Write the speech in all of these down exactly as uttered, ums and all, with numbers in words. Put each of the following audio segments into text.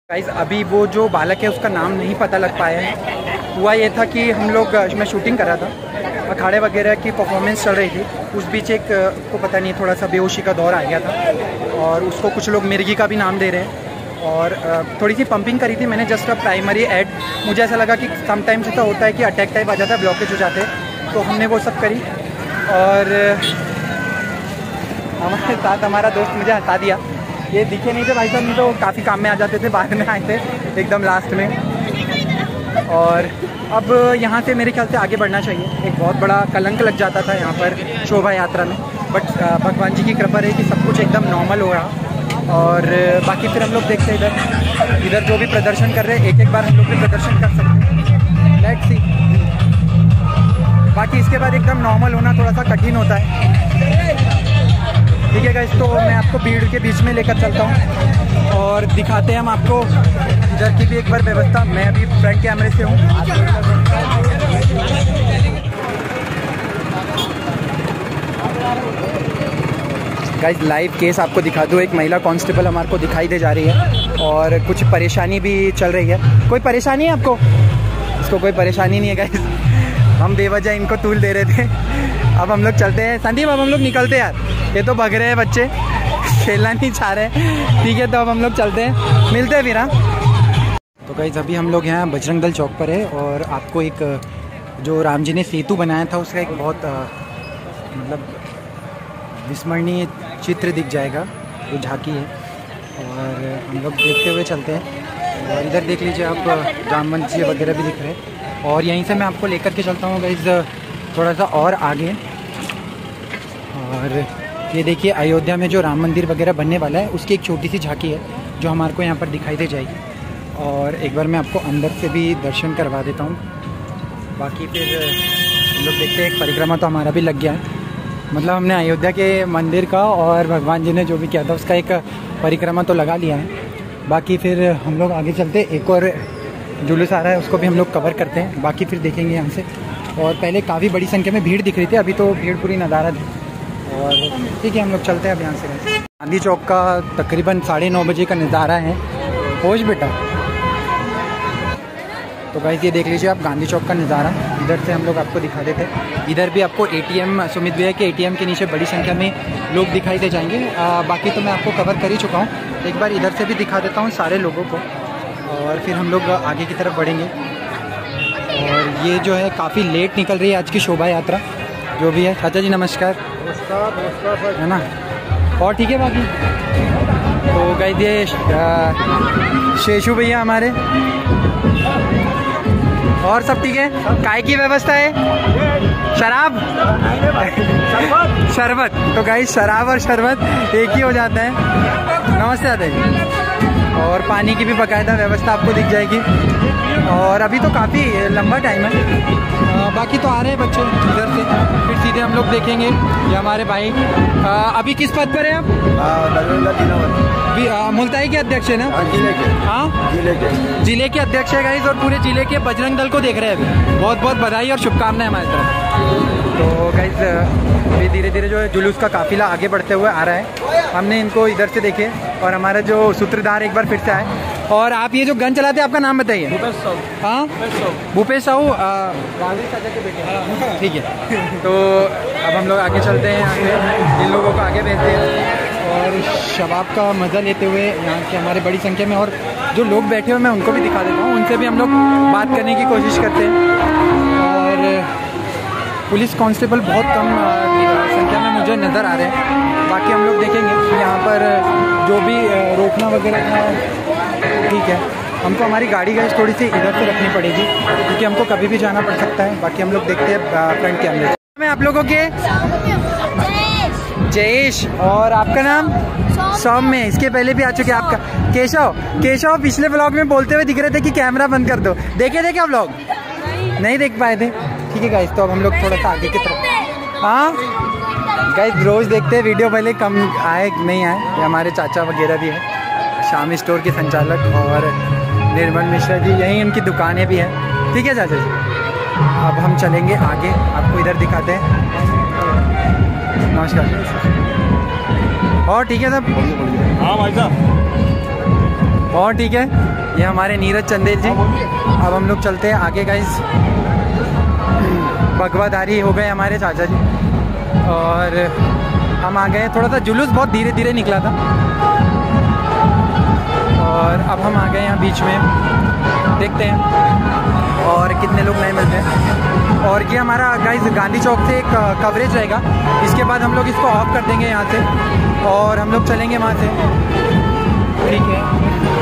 Guys अभी वो जो बालक है उसका नाम नहीं पता लग पाया है। हुआ ये था कि हम लोग, मैं शूटिंग कर रहा था, अखाड़े वगैरह की परफॉर्मेंस चल रही थी, उस बीच एक को पता नहीं थोड़ा सा बेहोशी का दौर आ गया था और उसको कुछ लोग मिर्गी का भी नाम दे रहे हैं और थोड़ी सी पंपिंग करी थी मैंने, जस्ट अ प्राइमरी एड। मुझे ऐसा लगा कि समटाइम्स ऐसा होता है कि अटैक टाइप आ जाता है, ब्लॉकेज हो जाते हैं, तो हमने वो सब करी और हमारे साथ हमारा दोस्त मुझे हंसा दिया। ये दिखे नहीं थे भाई साहब, नहीं तो काफ़ी काम में आ जाते थे, बाद में आए थे एकदम लास्ट में। और अब यहाँ से मेरे ख्याल से आगे बढ़ना चाहिए। एक बहुत बड़ा कलंक लग जाता था यहाँ पर शोभा यात्रा में, बट भगवान जी की कृपा रही कि सब कुछ एकदम नॉर्मल हो रहा। और बाकी फिर हम लोग देखते हैं इधर इधर जो भी प्रदर्शन कर रहे हैं, एक एक बार हम लोग भी प्रदर्शन कर सकते हैं, लेट्स सी। बाकी इसके बाद एकदम नॉर्मल होना थोड़ा सा कठिन होता है। ठीक है गाइस, तो मैं आपको भीड़ के बीच में लेकर चलता हूँ और दिखाते हैं हम आपको इधर की भी एक बार व्यवस्था। मैं अभी फ्रंट कैमरे से हूँ। गाइस लाइव केस आपको दिखा दूँ, एक महिला कांस्टेबल हमारे को दिखाई दे जा रही है और कुछ परेशानी भी चल रही है। कोई परेशानी है आपको? इसको कोई परेशानी नहीं है गाइस, हम बेवजह इनको तूल दे रहे थे। अब हम लोग चलते हैं संदीप, अब हम लोग निकलते हैं यार, ये तो भग रहे हैं बच्चे, खेलना नहीं चाह रहे। ठीक है, तो अब हम लोग चलते हैं, मिलते हैं फिर। हाँ तो गाइस अभी हम लोग यहाँ बजरंग दल चौक पर है और आपको एक जो राम जी ने सेतु बनाया था उसका एक बहुत मतलब विस्मरणीय चित्र दिख जाएगा, वो झांकी है और हम लोग देखते हुए चलते हैं। और इधर देख लीजिए आप, राम मंदिर वगैरह भी दिख रहे हैं और यहीं से मैं आपको लेकर के चलता हूँ गाइस थोड़ा सा और आगे। और ये देखिए अयोध्या में जो राम मंदिर वगैरह बनने वाला है उसकी एक छोटी सी झांकी है जो हमारे को यहाँ पर दिखाई दे जाएगी। और एक बार मैं आपको अंदर से भी दर्शन करवा देता हूँ। बाकी फिर हम लोग देखते हैं, एक परिक्रमा तो हमारा भी लग गया है, मतलब हमने अयोध्या के मंदिर का और भगवान जी ने जो भी किया था उसका एक परिक्रमा तो लगा लिया है। बाकी फिर हम लोग आगे चलते, एक और जुलूस आ रहा है उसको भी हम लोग कवर करते हैं, बाकी फिर देखेंगे यहाँ से। और पहले काफ़ी बड़ी संख्या में भीड़ दिख रही थी, अभी तो भीड़ पूरी नज़ारा थी। और ठीक है हम लोग चलते हैं अब यहाँ से। गांधी चौक का तकरीबन साढ़े नौ बजे का नज़ारा है। होश बेटा। तो गाइस ये देख लीजिए आप गांधी चौक का नज़ारा, इधर से हम लोग आपको दिखा देते हैं। इधर भी आपको एटीएम, सुमित भैया के एटीएम के नीचे बड़ी संख्या में लोग दिखाई दे जाएंगे। आ, बाकी तो मैं आपको कवर कर ही चुका हूँ, एक बार इधर से भी दिखा देता हूँ सारे लोगों को और फिर हम लोग आगे की तरफ बढ़ेंगे। और ये जो है काफ़ी लेट निकल रही है आज की शोभा यात्रा जो भी है। चाचा जी नमस्कार। नमस्कार नमस्कार है ना, और ठीक है बाकी तो गाइस ये शेषु भैया हमारे, और सब ठीक है। काय की व्यवस्था है? शराब शरबत। तो गाइस शराब और शरबत एक ही हो जाता है। नमस्ते दादा जी। और पानी की भी बाकायदा व्यवस्था आपको दिख जाएगी। और अभी तो काफ़ी लंबा टाइम है। आ, बाकी तो आ रहे हैं बच्चे इधर से, फिर सीधे हम लोग देखेंगे। ये हमारे भाई आ, अभी किस पद पर है आप? मुल्ताई के अध्यक्ष है ना? जिले के। हाँ जिले के जिले के अध्यक्ष है गाइस, और पूरे जिले के बजरंग दल को देख रहे हैं अभी। बहुत बहुत बधाई और शुभकामनाएं हमारी तरफ। तो गाइस अभी धीरे धीरे जो है जुलूस का काफिला आगे बढ़ते हुए आ रहा है। हमने इनको इधर से देखे और हमारा जो सूत्रधार एक बार फिर से आए। और आप ये जो गन चलाते हैं आपका नाम बताइए। भूपेश साहू। हाँ भूपेश साहू, गांधी चाचा के बेटे। ठीक है, तो अब हम लोग आगे चलते हैं, आगे इन लोगों को आगे भेजते हैं और शबाब का मज़ा लेते हुए यहाँ के हमारे बड़ी संख्या में और जो लोग बैठे हुए मैं उनको भी दिखा देता हूँ, उनसे भी हम लोग बात करने की कोशिश करते हैं। और पुलिस कांस्टेबल बहुत कम संख्या में मुझे नज़र आ रहे हैं। बाकी हम लोग देखेंगे यहाँ पर जो भी रोकना वगैरह था ठीक है। हमको हमारी गाड़ी गाइस थोड़ी सी इधर से रखनी पड़ेगी क्योंकि हमको कभी भी जाना पड़ सकता है। बाकी हम लोग देखते हैं फ्रंट कैमरे में। आप लोगों के जयेश, और आपका नाम? सौम्य। इसके पहले भी आ चुके हैं। आपका केशव। केशव पिछले ब्लॉग में बोलते हुए दिख रहे थे कि कैमरा बंद कर दो, देखे थे क्या ब्लॉग? नहीं देख पाए थे। ठीक है गाइस, तो अब हम लोग थोड़ा सा आगे की तरफ। हाँ गाइस रोज देखते हैं वीडियो, पहले कम आए नहीं आए। ये हमारे चाचा वगैरह भी है, शामी स्टोर के संचालक, और निर्मल मिश्रा जी, यहीं उनकी दुकानें भी हैं। ठीक है चाचा जी, अब हम चलेंगे आगे, आपको इधर दिखाते हैं। नमस्कार। और ठीक है सब? हाँ भाई साहब। और ठीक है, ये हमारे नीरज चंदेल जी। अब हम लोग चलते हैं आगे गाइस। भगवाधारी हो गए हमारे चाचा जी और हम आ गए। थोड़ा सा जुलूस बहुत धीरे धीरे निकला था और अब हम आ गए यहाँ बीच में, देखते हैं और कितने लोग नए मिलते हैं। और ये हमारा गाइस गांधी चौक से एक कवरेज रहेगा, इसके बाद हम लोग इसको ऑफ कर देंगे यहाँ से और हम लोग चलेंगे वहाँ से, ठीक है।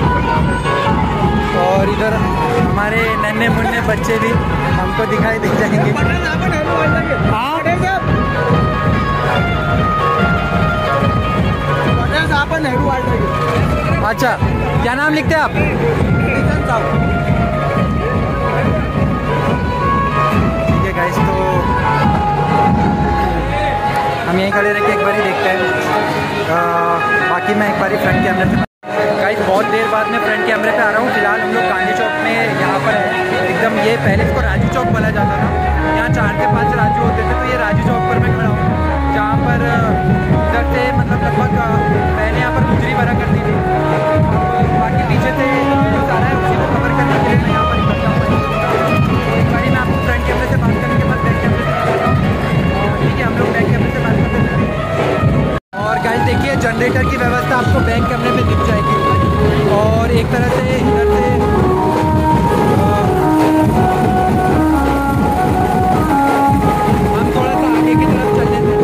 और इधर हमारे नन्हे मुन्ने बच्चे भी हमको दिखाई दे जाएंगे। हाँ अच्छा, क्या नाम लिखते हैं आप? ठीक है गाइस, तो हम यहीं खड़े रह के एक बार ही देखते हैं। आ, बाकी मैं एक बार ही फ्रंट कैमरे पे गाइस बहुत देर बाद में फ्रंट कैमरे पे आ रहा हूँ। फिलहाल हम लोग गांधी चौक में यहाँ पर है एकदम। ये पहले इसको राजू चौक बोला जाता था, यहाँ चार से पाँच राजू होते थे, तो ये राजू चौक पर मैं खड़ा हूँ जहाँ पर इधर से मतलब लगभग पहले यहाँ पर गुजरी भरा करती थी। बाकी पीछे से जो सारा है उसी को कवर करने के लिए मैं यहाँ पर इकट्ठा हूँ। एक बारी मैं आपको फ्रंट कैमरे से बात करने के बाद बैक कैमरे से दिखाता हूँ, ठीक है। हम लोग बैक कैमरे से बात करते हैं और गाइस देखिए जनरेटर की व्यवस्था आपको बैक कैमरे में दिख जाएगी। और एक तरह से इधर से हम थोड़ा सा आगे की तरफ चल लेते हैं।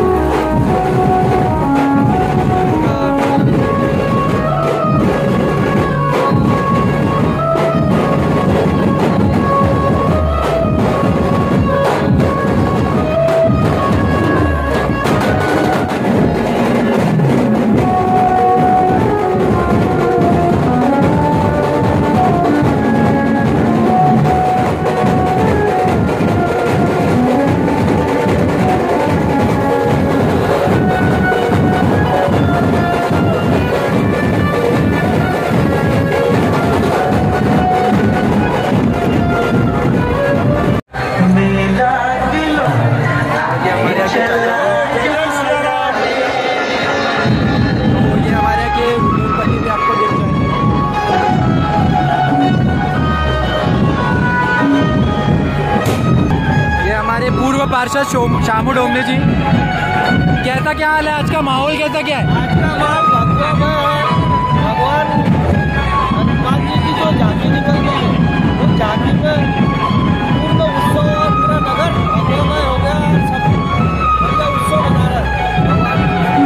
पार्षद शामू डोमने जी, कैसा क्या हाल है? आज का माहौल कैसा क्या है? आज का माहौल भगवान हनुमान जी की जो झांकी निकल गई है, उस झांकी में पूर्ण उत्सव और पूरा नगर भगवामय हो गया। सब बढ़िया उत्सव मना रहा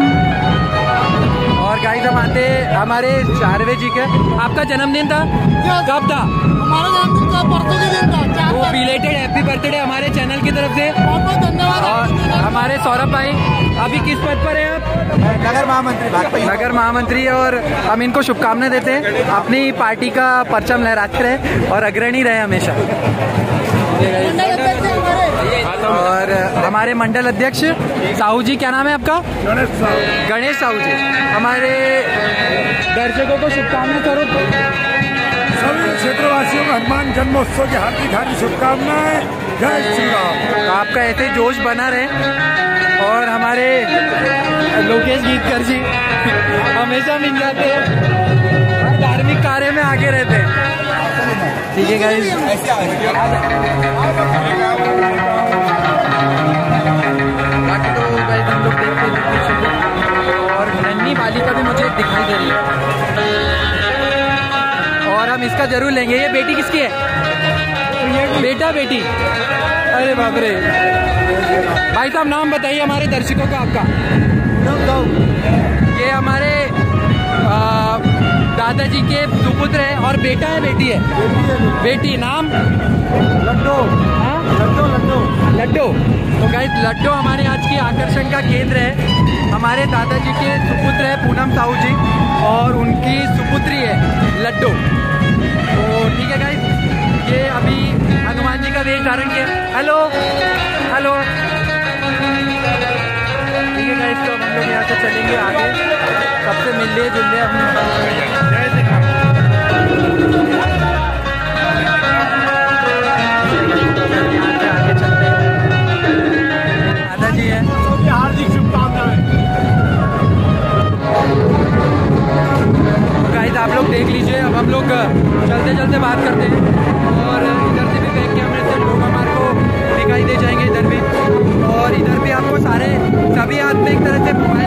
है। और गाइस हम आते हमारे चारवे जी के, आपका जन्मदिन था कब था? हमारा जन्मदिन का परसों के दिन था। वो बिलेटेड हैप्पी बर्थडे हमारे चैनल की तरफ से। बहुत धन्यवाद। और हमारे सौरभ भाई अभी किस पद पर हैं आप? नगर महामंत्री। नगर महामंत्री। और हम इनको शुभकामनाएं देते हैं, अपनी पार्टी का परचम लहराते रहे और अग्रणी रहे हमेशा। और हमारे मंडल अध्यक्ष साहू जी, क्या नाम है आपका? गणेश साहू। गणेश साहू जी, हमारे दर्शकों को शुभकामनाएं करो। सभी क्षेत्रवासियों को हनुमान जन्मोत्सव की हार्दिक हार्दिक शुभकामनाएं। जय श्री राम। आपका ऐसे जोश बना रहे। और हमारे लोकेश गीतकर जी हमेशा मिल जाते हैं, धार्मिक कार्य में आगे रहते हैं, ठीक है गाइस। बाकी तो गाइस हम लोग देखते हैं और नन्ही बालिका भी मुझे दिखाई दे रही है और हम इसका जरूर लेंगे। ये बेटी किसकी है? बेटा बेटी? अरे बाप रे। भाई साहब नाम बताइए हमारे दर्शकों का आपका। ये हमारे आ, दादाजी के सुपुत्र है और बेटा है बेटी है? बेटी। नाम? लड्डू। हाँ लड्डू लड्डू लड्डू। तो गाइस लड्डू हमारे आज की आकर्षण का केंद्र है। हमारे दादाजी के सुपुत्र है पूनम साहू जी और उनकी सुपुत्री है लड्डू। तो ठीक है गाइस, ये अभी हनुमान जी का वेश धारण किया। हेलो हेलो, ठीक है गाइस। तो हम लोग यहाँ से चलेंगे आगे, सबसे मिल लिए जुल लिए हम। आगे चलते हैं। दादाजी है, हार्दिक शुभकामनाएं। गाइस आप लोग देख लीजिए। अब हम लोग चलते चलते बात करते हैं। और इधर से भी बैक कैमरे से लोग हमारे को दिखाई दे जाएंगे इधर भी। और इधर भी आपको सारे सभी हाथ में एक तरह से मोबाइल